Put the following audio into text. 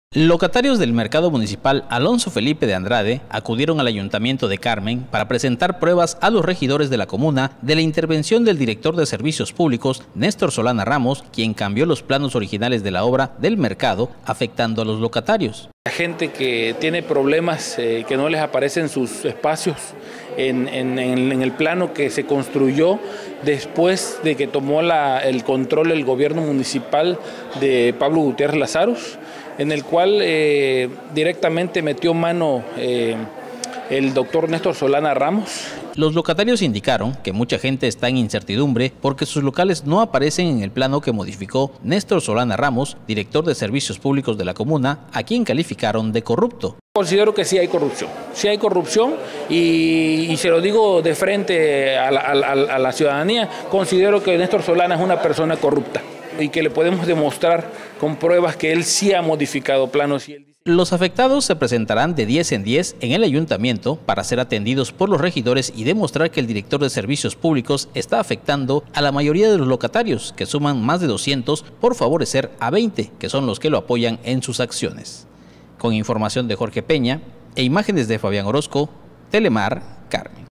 Locatarios del mercado municipal Alonso Felipe de Andrade acudieron al Ayuntamiento de Carmen para presentar pruebas a los regidores de la comuna de la intervención del director de Servicios Públicos, Néstor Solana Ramos, quien cambió los planos originales de la obra del mercado, afectando a los locatarios. La gente que tiene problemas, que no les aparecen sus espacios en el plano que se construyó después de que tomó el control el gobierno municipal de Pablo Gutiérrez Lazaros, en el cual directamente metió mano el doctor Néstor Solana Ramos. Los locatarios indicaron que mucha gente está en incertidumbre porque sus locales no aparecen en el plano que modificó Néstor Solana Ramos, director de Servicios Públicos de la comuna, a quien calificaron de corrupto. Considero que sí hay corrupción y se lo digo de frente a la ciudadanía, considero que Néstor Solana es una persona corrupta y que le podemos demostrar con pruebas que él sí ha modificado planos. Los afectados se presentarán de 10 en 10 en el ayuntamiento para ser atendidos por los regidores y demostrar que el director de Servicios Públicos está afectando a la mayoría de los locatarios, que suman más de 200 por favorecer a 20, que son los que lo apoyan en sus acciones. Con información de Jorge Peña e imágenes de Fabián Orozco, Telemar, Carmen.